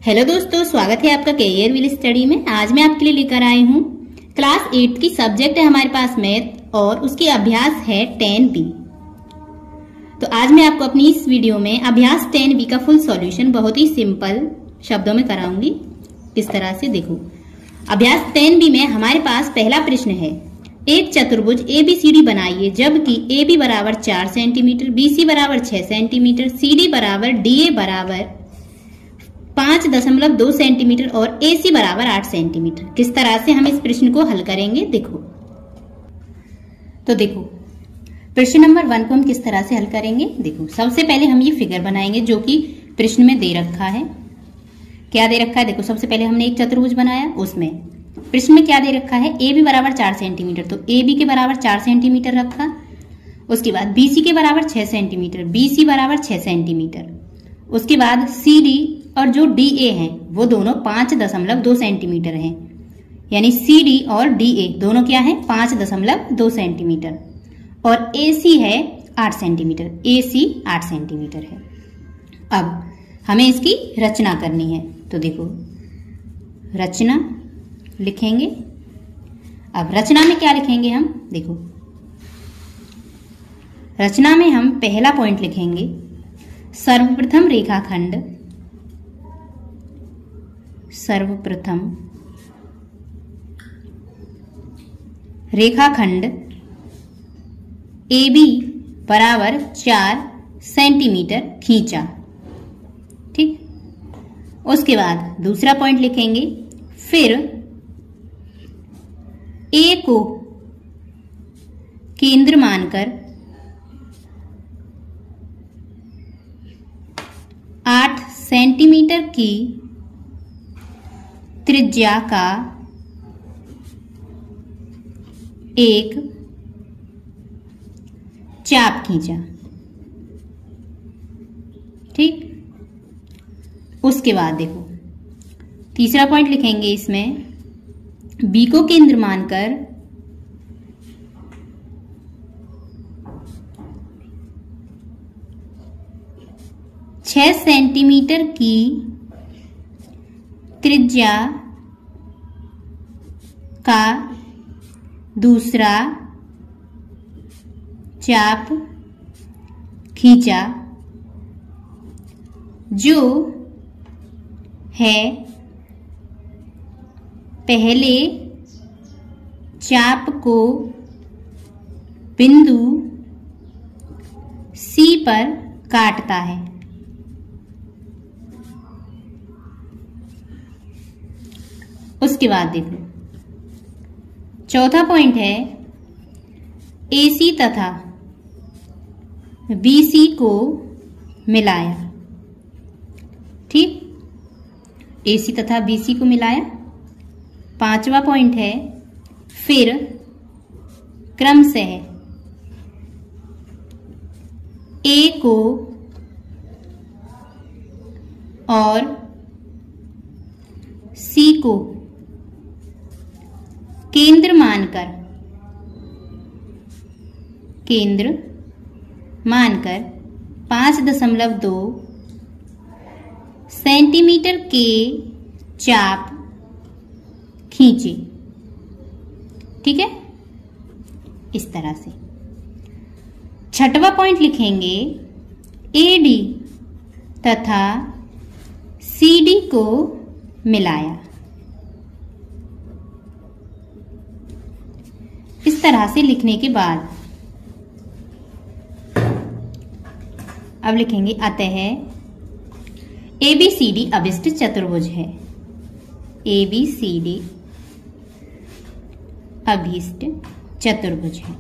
Hello दोस्तों, स्वागत है आपका कैरियर विल स्टडी में। आज मैं आपके लिए लेकर आई हूँ क्लास 8 की सब्जेक्ट है हमारे पास मैथ और उसकी अभ्यास है 10B। तो आज मैं आपको अपनी इस वीडियो में अभ्यास 10B का फुल सॉल्यूशन बहुत ही सिंपल शब्दों में कराऊंगी। किस तरह से देखो, अभ्यास 10B में हमारे पास पहला प्रश्न है, एक चतुर्भुज ABCD बनाइए जबकि AB बराबर 4 सेंटीमीटर, BC बराबर 6 सेंटीमीटर, CD बराबर DA बराबर 5.2 सेंटीमीटर और AC बराबर 8 सेंटीमीटर। किस तरह से हम इस प्रश्न को हल करेंगे देखो। तो देखो प्रश्न नंबर 1 को हम किस तरह से हल करेंगे देखो। सबसे पहले हम ये फिगर बनाएंगे जो कि प्रश्न में दे रखा है। क्या दे रखा है देखो, सबसे पहले हमने एक चतुर्भुज बनाया, उसमें प्रश्न में क्या दे रखा है, AB बराबर 4 सेंटीमीटर, तो AB के बराबर 4 सेंटीमीटर रखा। उसके बाद BC के बराबर 6 सेंटीमीटर, BC बराबर 6 सेंटीमीटर। उसके बाद CD और जो DA है वो दोनों 5.2 सेंटीमीटर हैं, यानी CD और DA दोनों क्या है 5.2 सेंटीमीटर और AC है 8 सेंटीमीटर, AC 8 सेंटीमीटर है। अब हमें इसकी रचना करनी है, तो देखो रचना लिखेंगे। अब रचना में क्या लिखेंगे हम देखो, रचना में हम पहला पॉइंट लिखेंगे, सर्वप्रथम रेखाखंड, सर्वप्रथम रेखाखंड AB बराबर 4 सेंटीमीटर खींचा। ठीक, उसके बाद दूसरा पॉइंट लिखेंगे, फिर A को केंद्र मानकर 8 सेंटीमीटर की त्रिज्या का एक चाप खींचा। ठीक, उसके बाद देखो तीसरा पॉइंट लिखेंगे, इसमें B को केंद्र मानकर 6 सेंटीमीटर की त्रिज्या का दूसरा चाप खींचा जो है पहले चाप को बिंदु C पर काटता है। उसके बाद देखो चौथा पॉइंट है, AC तथा BC को मिलाया। ठीक, AC तथा BC को मिलाया। पांचवा पॉइंट है, फिर क्रमशः A को और C को केंद्र मानकर 5.2 सेंटीमीटर के चाप खींचे। ठीक है, इस तरह से। छठवां पॉइंट लिखेंगे, AD तथा CD को मिलाया। इस तरह से लिखने के बाद अब लिखेंगे, अतः ABCD अभिष्ट चतुर्भुज है। ABCD अभिष्ट चतुर्भुज है।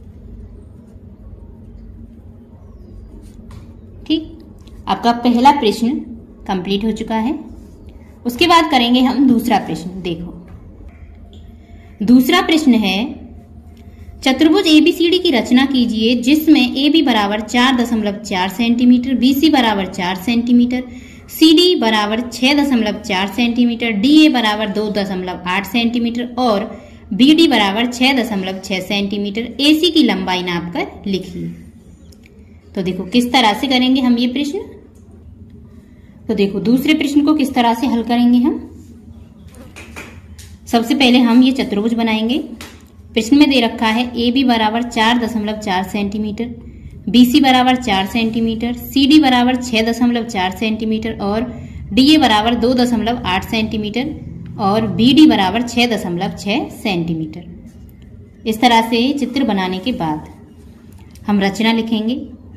ठीक, आपका पहला प्रश्न कंप्लीट हो चुका है। उसके बाद करेंगे हम दूसरा प्रश्न। देखो दूसरा प्रश्न है, चतुर्भुज ABCD की रचना कीजिए जिसमें AB बराबर 4.4 सेंटीमीटर, BC बराबर 4 सेंटीमीटर, CD बराबर 6.4 सेंटीमीटर, DA बराबर 2.8 सेंटीमीटर और BD बराबर 6.6 सेंटीमीटर AC की लंबाई नापकर लिखिए। तो देखो किस तरह से करेंगे हम ये प्रश्न। तो देखो दूसरे प्रश्न को किस तरह से हल करेंगे हम। सबसे पहले हम ये चतुर्भुज बनाएंगे। प्रश्न में दे रखा है ए बी बराबर 4.4 सेंटीमीटर, बी सी बराबर 4 सेंटीमीटर, सी डी बराबर 6.4 सेंटीमीटर और डी ए बराबर 2.8 सेंटीमीटर और बी डी बराबर 6.6 सेंटीमीटर। इस तरह से चित्र बनाने के बाद हम रचना लिखेंगे।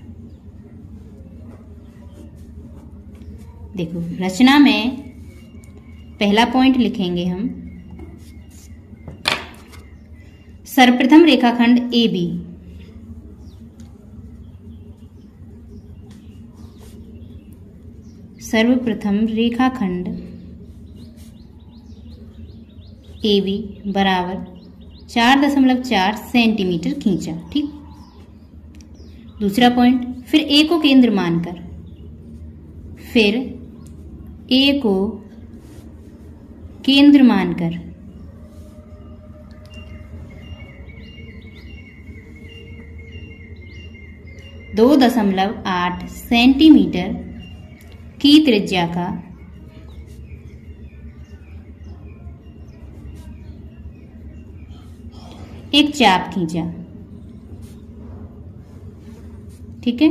देखो रचना में पहला पॉइंट लिखेंगे हम, सर्वप्रथम रेखाखंड ए बी सर्वप्रथम रेखाखंड ए बी बराबर 4.4 सेंटीमीटर खींचा। ठीक। दूसरा पॉइंट, फिर ए को केंद्र मानकर, फिर ए को केंद्र मानकर दो 2.8 सेंटीमीटर की त्रिज्या का एक चाप खींचा। ठीक है।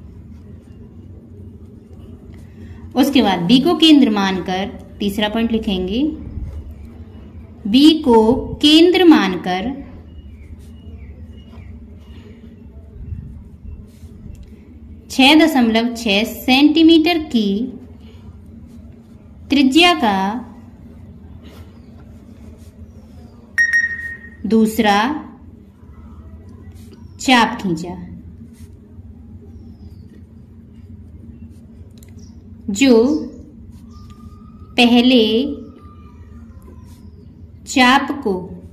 उसके बाद बी को केंद्र मानकर तीसरा पॉइंट लिखेंगे, बी को केंद्र मानकर 6.6 सेंटीमीटर की त्रिज्या का दूसरा चाप खींचा, जो पहले चाप को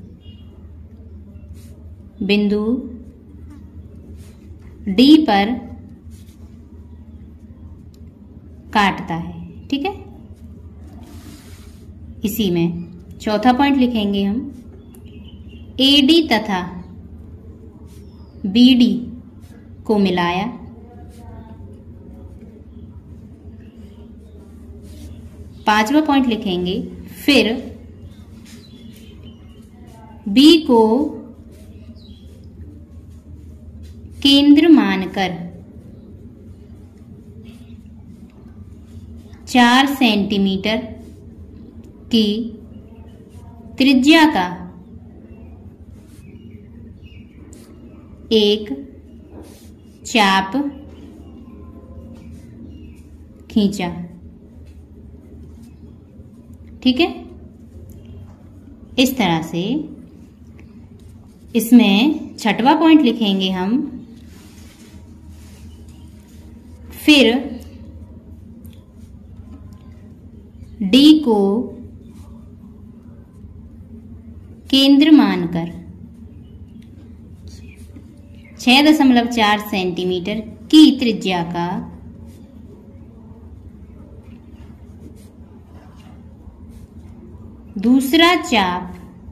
बिंदु डी पर काटता है। ठीक है। इसी में चौथा पॉइंट लिखेंगे हम, एडी तथा बीडी को मिलाया, पांचवा पॉइंट लिखेंगे, फिर बी को केंद्र मानकर 4 सेंटीमीटर की त्रिज्या का एक चाप खींचा। ठीक है। इस तरह से इसमें छठवां पॉइंट लिखेंगे हम, फिर डी को केंद्र मानकर 6.4 सेंटीमीटर की त्रिज्या का दूसरा चाप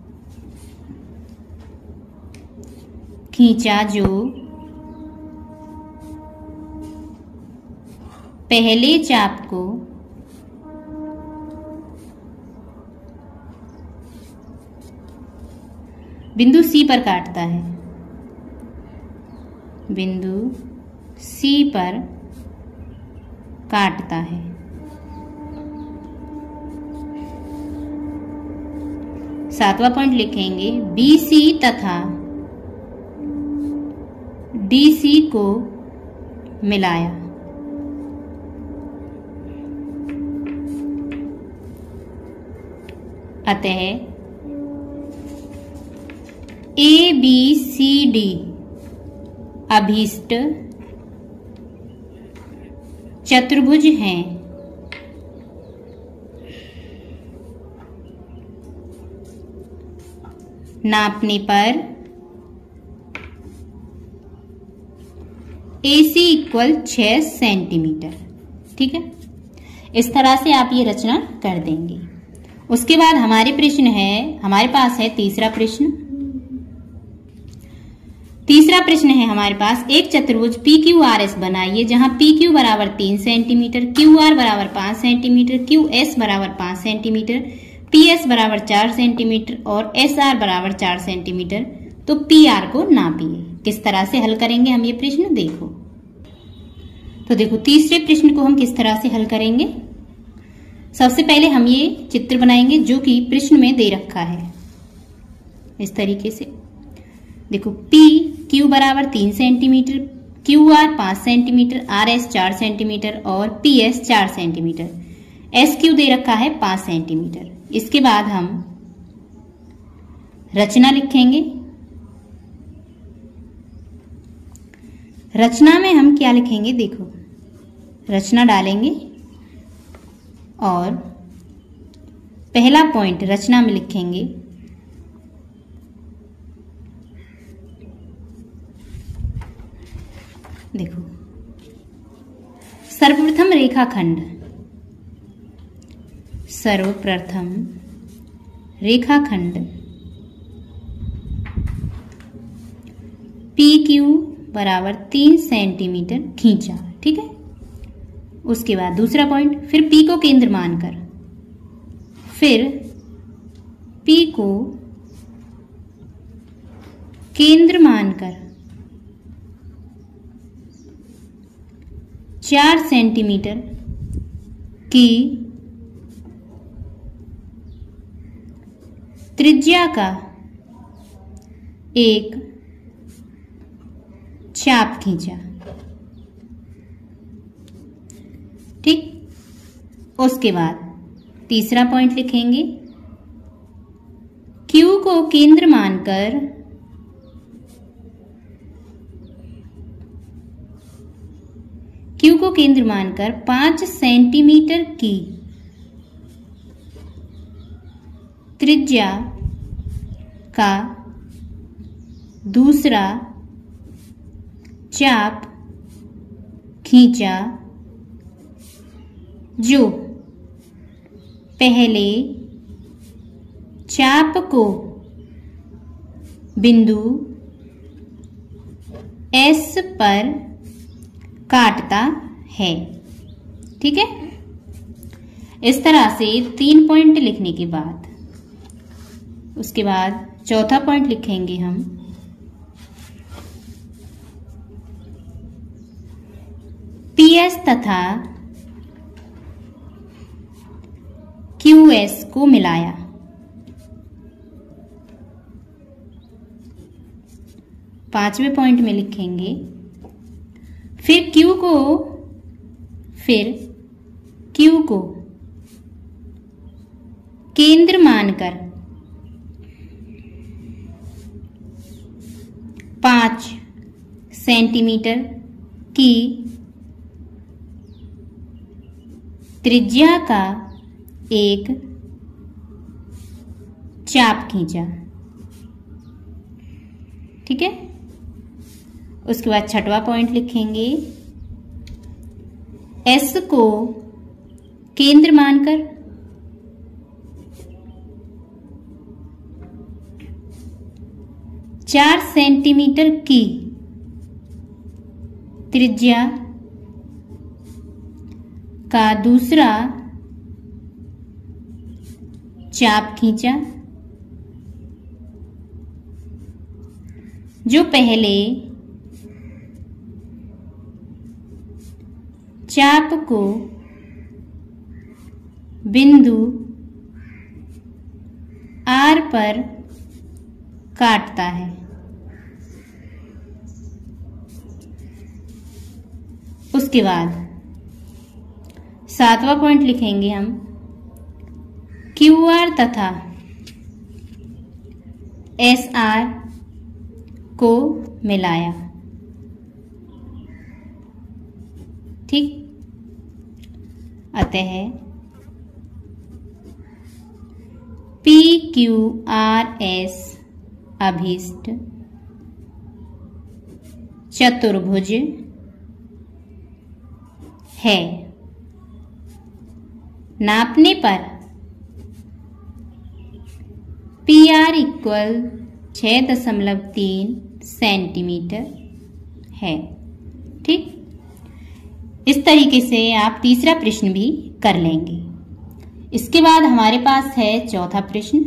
खींचा, जो पहले चाप को बिंदु सी पर काटता है, बिंदु सी पर काटता है। सातवां पॉइंट लिखेंगे, BC तथा DC को मिलाया, अतः ABCD अभीष्ट चतुर्भुज हैं। नापने पर AC इक्वल 6 सेंटीमीटर। ठीक है। इस तरह से आप ये रचना कर देंगे। उसके बाद हमारे पास है तीसरा प्रश्न। तीसरा प्रश्न है हमारे पास, एक चतुर्भुज PQRS बनाइए जहां PQ बराबर 3 सेंटीमीटर, QR बराबर 5 सेंटीमीटर, QS बराबर 5 सेंटीमीटर, PS बराबर 4 सेंटीमीटर और SR बराबर 4 सेंटीमीटर। तो PR को नापिए। किस तरह से हल करेंगे हम ये प्रश्न, देखो। तो देखो तीसरे प्रश्न को हम किस तरह से हल करेंगे। सबसे पहले हम ये चित्र बनाएंगे जो कि प्रश्न में दे रखा है, इस तरीके से। देखो PQ बराबर 3 centimetre, QR 5 centimetre, RS 4 centimetre और PS 4 सेंटीमीटर, SQ दे रखा है 5 सेंटीमीटर। इसके बाद हम रचना लिखेंगे। रचना में हम क्या लिखेंगे, देखो रचना डालेंगे और पहला पॉइंट रचना में लिखेंगे देखो सर्वप्रथम रेखाखंड, सर्वप्रथम रेखाखंड PQ बराबर 3 सेंटीमीटर खींचा, ठीक है। उसके बाद दूसरा पॉइंट, फिर P को केंद्र मानकर, फिर P को केंद्र मानकर 4 सेंटीमीटर की त्रिज्या का एक चाप खींचा, ठीक। उसके बाद तीसरा पॉइंट लिखेंगे, Q को केंद्र मानकर Q को केंद्र मानकर 5 सेंटीमीटर की त्रिज्या का दूसरा चाप खींचा जो पहले चाप को बिंदु S पर काटता है, ठीक है। इस तरह से 3 पॉइंट लिखने के बाद उसके बाद चौथा पॉइंट लिखेंगे हम, PS तथा QS को मिलाया। पांचवें पॉइंट में लिखेंगे, फिर Q को केंद्र मानकर 5 सेंटीमीटर की त्रिज्या का एक चाप खींचा, ठीक है। उसके बाद छठवां पॉइंट लिखेंगे, S को केंद्र मानकर 4 सेंटीमीटर की त्रिज्या का दूसरा चाप खींचा जो पहले चाप को बिंदु R पर काटता है। उसके बाद सातवां पॉइंट लिखेंगे हम, QR तथा SR को मिलाया, ठीक। अतः PQRS अभीष्ट चतुर्भुज है। नापने पर PR इक्वल 6.3, सेंटीमीटर है। ठीक, इस तरीके से आप तीसरा प्रश्न भी कर लेंगे। इसके बाद हमारे पास है चौथा प्रश्न।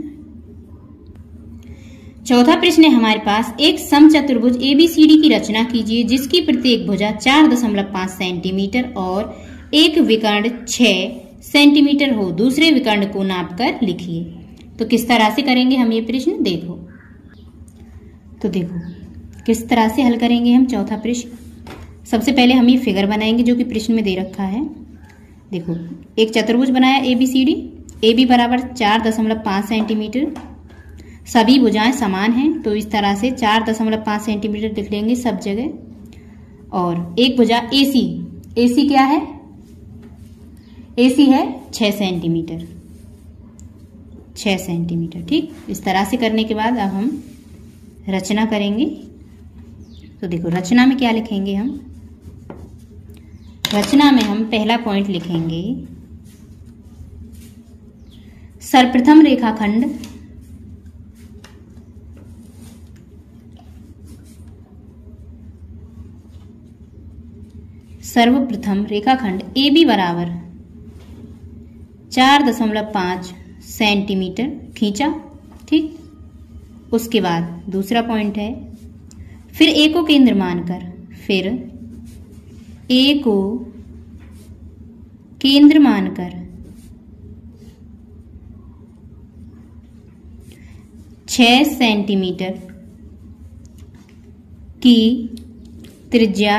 चौथा प्रश्न है हमारे पास, एक समचतुर्भुज एबीसीडी की रचना कीजिए जिसकी प्रत्येक भुजा 4.5 सेंटीमीटर और एक विकर्ण 6 सेंटीमीटर हो। दूसरे विकर्ण को नापकर लिखिए। तो किस तरह से करेंगे हम ये प्रश्न, देखो। तो देखो किस तरह से हल करेंगे हम चौथा प्रश्न। सबसे पहले हम ये फिगर बनाएंगे जो कि प्रश्न में दे रखा है। देखो, एक चतुर्भुज बनाया एबीसीडी, AB बराबर 4.5 सेंटीमीटर। सभी भुजाएं समान हैं तो इस तरह से 4.5 सेंटीमीटर लिख लेंगे सब जगह। और एक भुजा AC क्या है, AC है 6 सेंटीमीटर, 6 सेंटीमीटर। ठीक, इस तरह से करने के बाद अब हम रचना करेंगे। तो देखो रचना में क्या लिखेंगे हम, रचना में हम पहला पॉइंट लिखेंगे, सर्वप्रथम रेखाखंड AB बराबर 4.5 सेंटीमीटर खींचा। ठीक, उसके बाद दूसरा पॉइंट है, फिर A को केंद्र मानकर, फिर A को केंद्र मानकर 6 सेंटीमीटर की त्रिज्या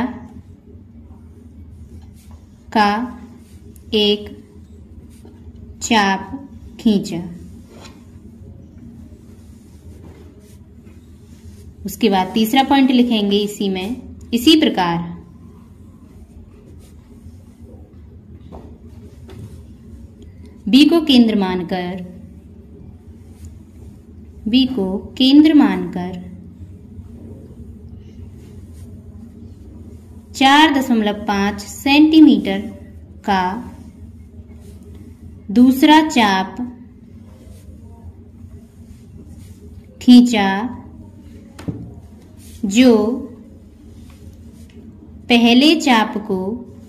का एक चाप खींचा। उसके बाद तीसरा पॉइंट लिखेंगे इसी में, इसी प्रकार B को केंद्र मानकर 4.5 सेंटीमीटर का दूसरा चाप खींचा जो पहले चाप को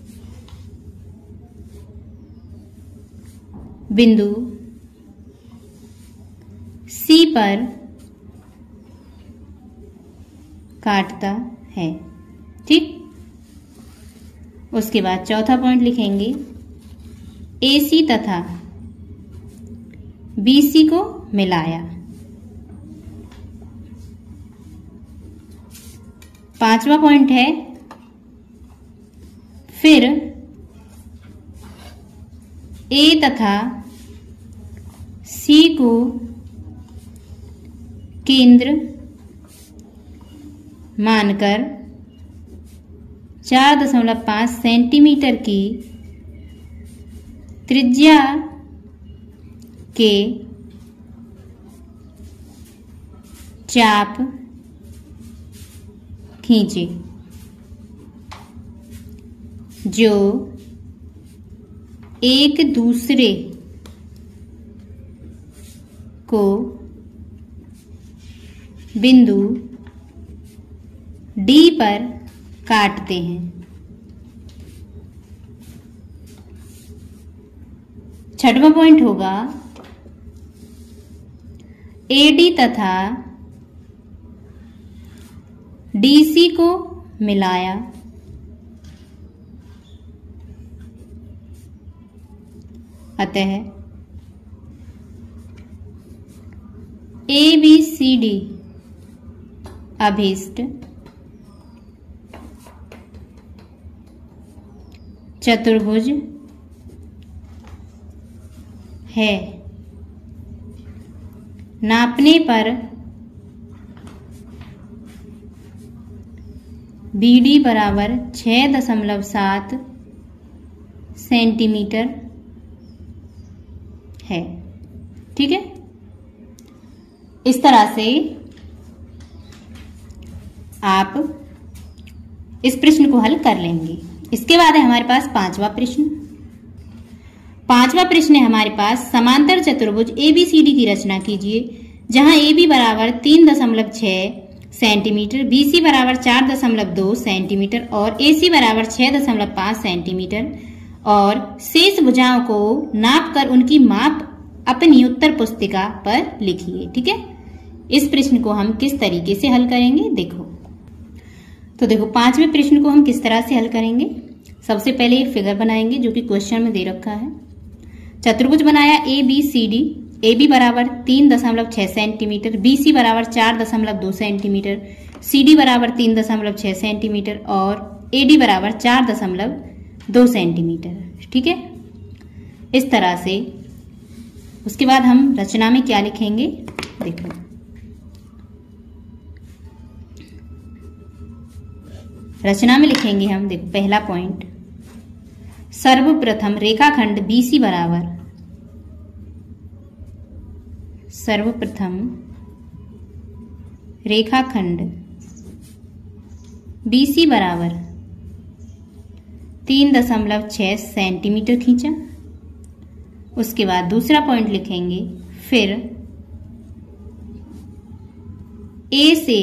बिंदु C पर काटता है। ठीक, उसके बाद चौथा पॉइंट लिखेंगे, AC तथा BC को मिलाया। पांचवा पॉइंट है, फिर A तथा C को केंद्र मानकर 4.5 सेंटीमीटर की त्रिज्या के चाप खींचे जो एक दूसरे को बिंदु D पर काटते हैं। छठवां पॉइंट होगा, AD तथा DC को मिलाया। अतः ABCD अभीष्ट चतुर्भुज है। नापने पर BD बराबर 6.7 सेंटीमीटर है। ठीक है, इस तरह से आप इस प्रश्न को हल कर लेंगे। इसके बाद है हमारे पास पांचवा प्रश्न। पांचवा प्रश्न है हमारे पास, समांतर चतुर्भुज ABCD की रचना कीजिए जहां AB बराबर 3.6 सेंटीमीटर, BC बराबर 4.2 सेंटीमीटर और AC बराबर 6.5 सेंटीमीटर और शेष भुजाओं को नाप कर उनकी माप अपनी उत्तर पुस्तिका पर लिखिए। ठीक है, इस प्रश्न को हम किस तरीके से हल करेंगे देखो। तो देखो 5वें प्रश्न को हम किस तरह से हल करेंगे। सबसे पहले एक फिगर बनाएंगे जो कि क्वेश्चन में दे रखा है। चतुर्भुज बनाया ABCD, AB बराबर 3.6 सेंटीमीटर, BC बराबर 4.2 सेंटीमीटर, CD बराबर 3.6 सेंटीमीटर और AD बराबर 4.2 सेंटीमीटर। ठीक है, इस तरह से। उसके बाद हम रचना में क्या लिखेंगे देखो। रचना में लिखेंगे हम देखो, पहला पॉइंट, सर्वप्रथम रेखाखंड BC बराबर, सर्वप्रथम रेखाखंड BC बराबर 3.6 सेंटीमीटर खींचा। उसके बाद दूसरा पॉइंट लिखेंगे, फिर A से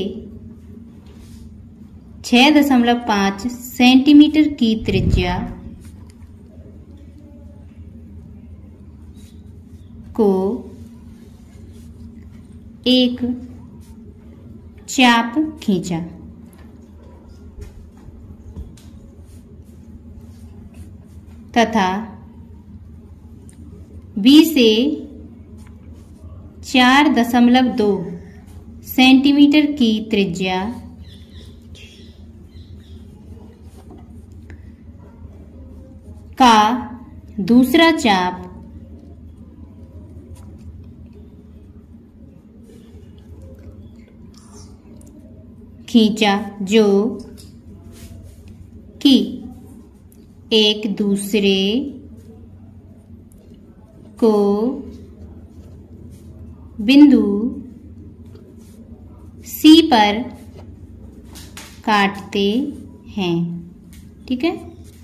6.5 सेंटीमीटर की त्रिज्या को एक चाप खींचा। तथा B से 4.2 सेंटीमीटर की त्रिज्या का दूसरा चाप खींचा, जो कि एक दूसरे को बिंदु C पर काटते हैं। ठीक है,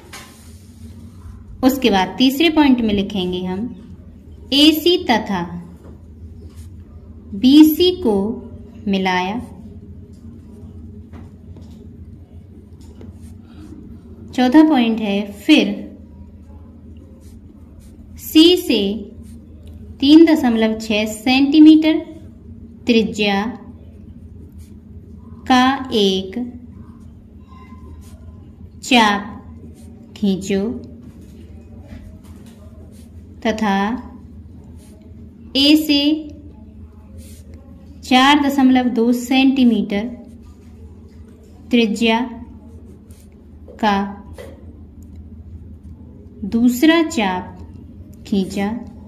उसके बाद तीसरे पॉइंट में लिखेंगे हम, AC तथा BC को मिलाया। चौथा पॉइंट है, फिर C से 3.6 सेंटीमीटर त्रिज्या का एक चाप खींचो तथा A से 4.2 सेंटीमीटर त्रिज्या का दूसरा चाप खींचा,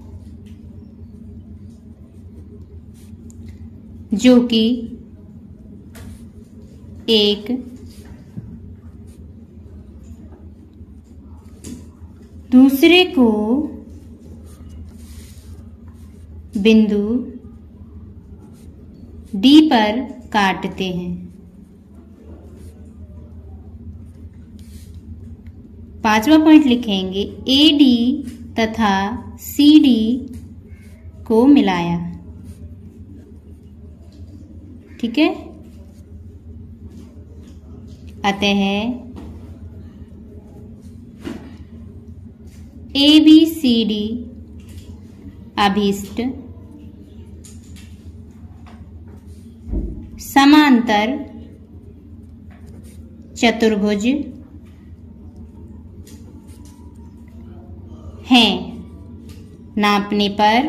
जो कि एक दूसरे को बिंदु D पर काटते हैं। पांचवा पॉइंट लिखेंगे, AD तथा CD को मिलाया। ठीक है, अतः ABCD अभीष्ट समांतर चतुर्भुज हैं। नापने पर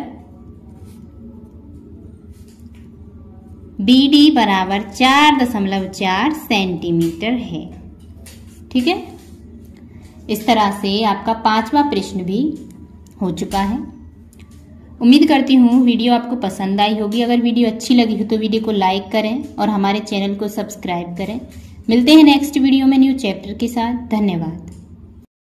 BD बराबर 4.4 सेंटीमीटर है। ठीक है, इस तरह से आपका 5वां प्रश्न भी हो चुका है। उम्मीद करती हूँ वीडियो आपको पसंद आई होगी। अगर वीडियो अच्छी लगी हो तो वीडियो को लाइक करें और हमारे चैनल को सब्सक्राइब करें। मिलते हैं नेक्स्ट वीडियो में न्यू चैप्टर के साथ। धन्यवाद।